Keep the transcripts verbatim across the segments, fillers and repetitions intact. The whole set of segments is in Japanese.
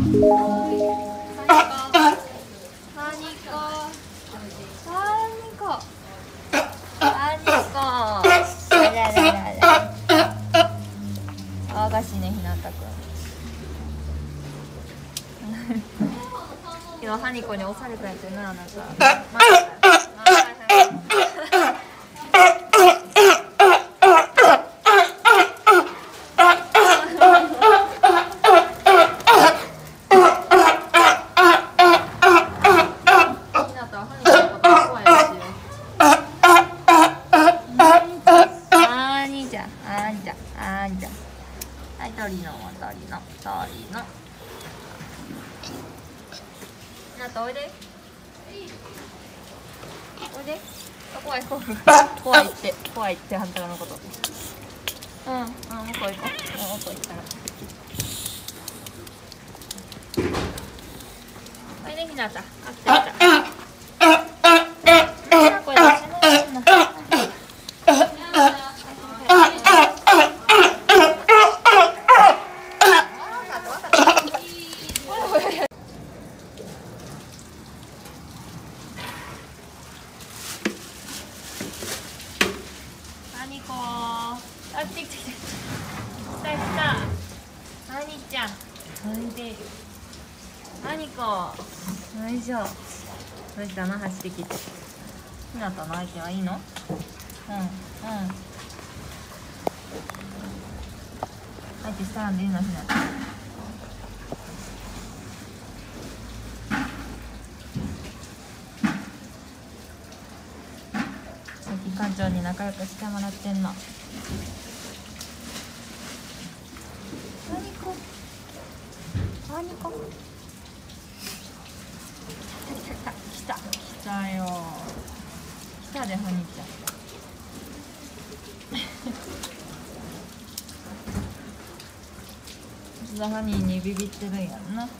おかしいね、ひなたくん。今ハニコに押されたやつな、あなた。はい、鳥の鳥の鳥の。なたおいで。おいで。怖い怖い怖いって怖いって反対のこと。うんうん、向こう行こう。向こう行ったら。おいでひなた。あ来た来た。これ出せないな。あ、来て来て来て。来た来た。ハニちゃん。おいで。ハニコ。よいしょ。どうしたの、走ってきて。ひなたの相手はいいの？うんうん。相手したらんでいいの、ひなた。さっき館長に仲良くしてもらってんの。ハニコ。ハニコ。来た来た来た来たよ。来たでハニちゃん。ザハニーにビビってるんやんな。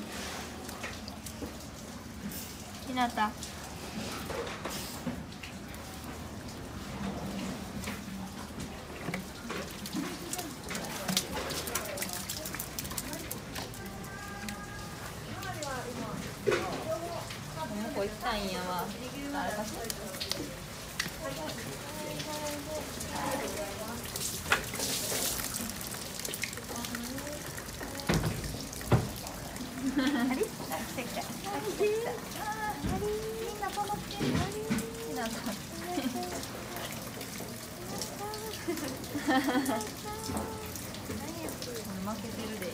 ひなた。こ行ったんやわ。誰かしら。あれ？あ、来た来た。あ、来た来た。あ、あれ、みんな止まってる。あれ、みんな止まってる。負けてるで。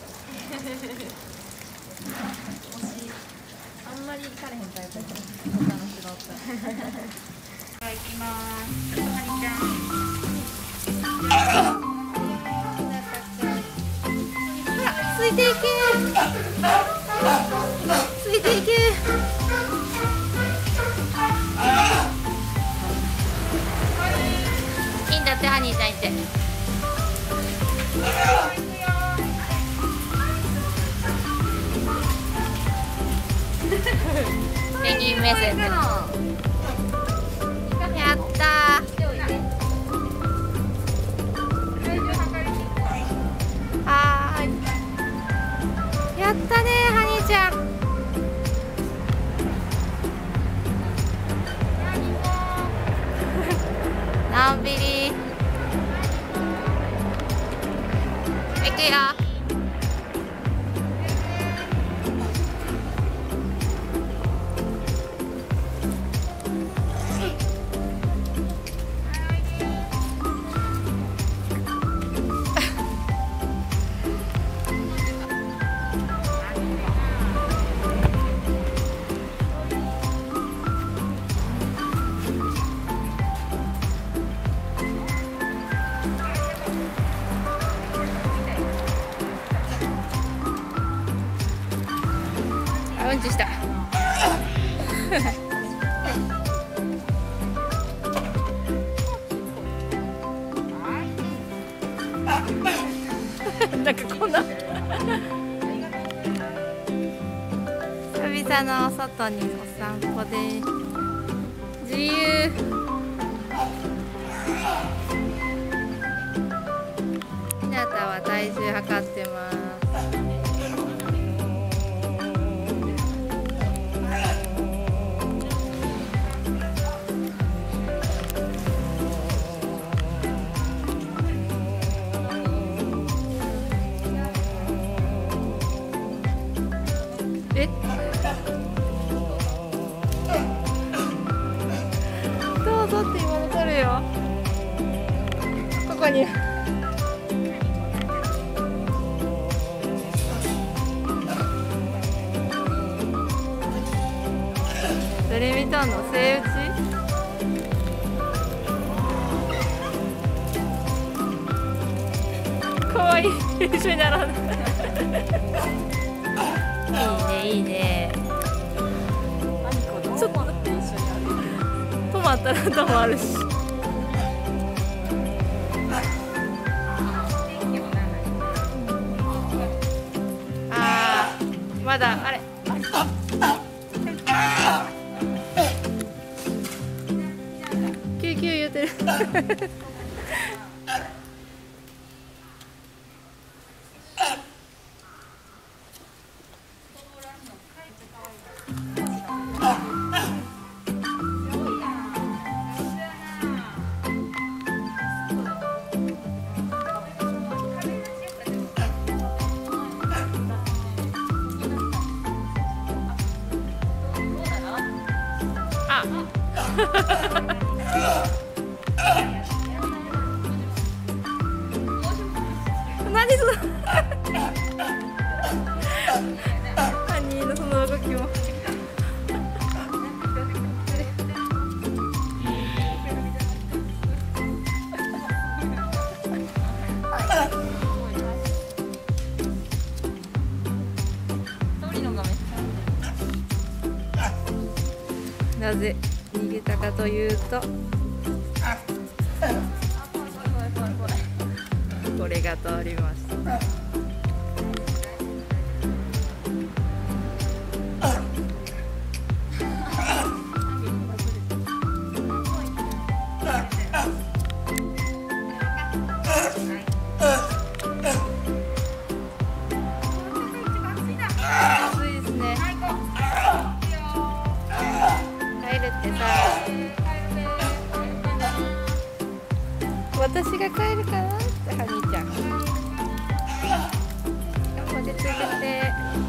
あんまり行かれへんタイプだ。他の人だったら。行きます。はりちゃん。ほら、ついていけ。ついていけ。いいんだって、ハニーちゃんいて。ペンギン目線で。やったー。はーい。やったねー、ハニーちゃん。のんびり。いくよ。うんちした。なんかこんな久々の外にお散歩で自由。ひなたは体重測ってます。 えどうぞって今の撮るよ。ここに誰見たの？セイウチ？かわいい。一緒に並んでいいねいいね。ちょっと待って、一緒に止まったら止まるし。あーまだあれキューキュー言うてる何そのハニーのその動きもなぜ逃げたかというとこれが通りました。暑いですね。帰るってさ、私が帰るかなってハニーちゃん。頑張ってついてって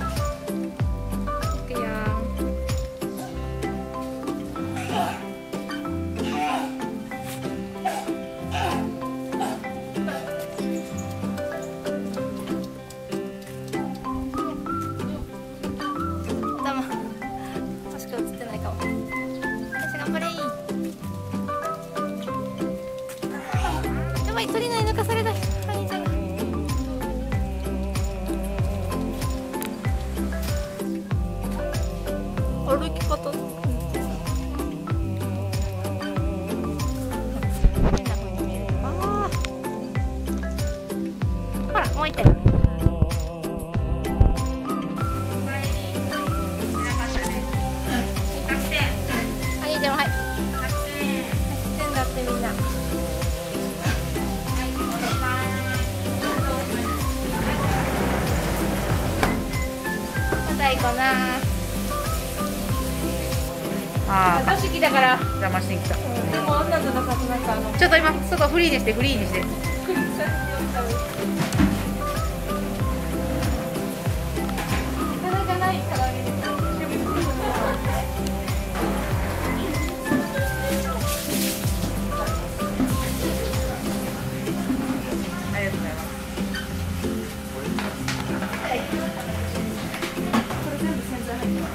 いくよ。頭もしか映ってないかも。私頑張れー。やばい、鳥の抜かされた。ハニーちゃんが歩き方変な風に見える。あーほらもう一点。ハニーちゃんもはいはちてんだってみんな。また行こうな。 ああ、 私来たから邪魔してきた。 でもあんなじゃなかった。なんかあのちょっと今、外フリーにして、フリーにして。 棚がないからね。 ありがとうございます。 これ全部洗剤入ってます。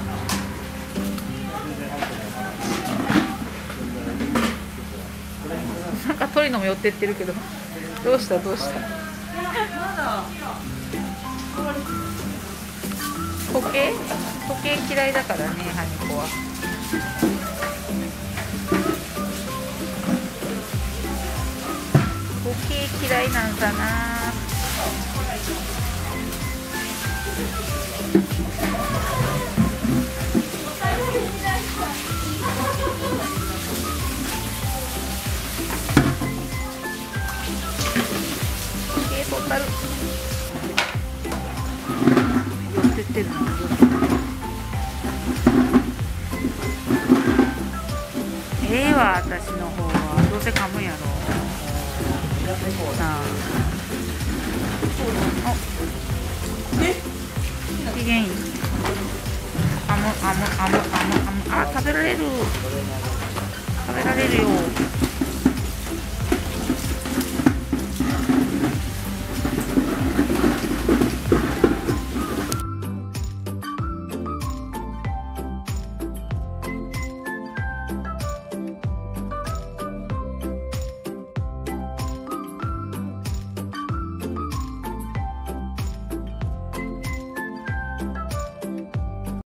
なんか鳥のも寄ってってるけど、どうしたどうした。時計？時計嫌いだからね、ハニコは。時計嫌いなんかな。トータル寄ってってるな。ええわ、私の方はどうせ噛むやろ。なあ。お、機嫌いい。 あむあむあむあむあ、食べられる食べられるよ。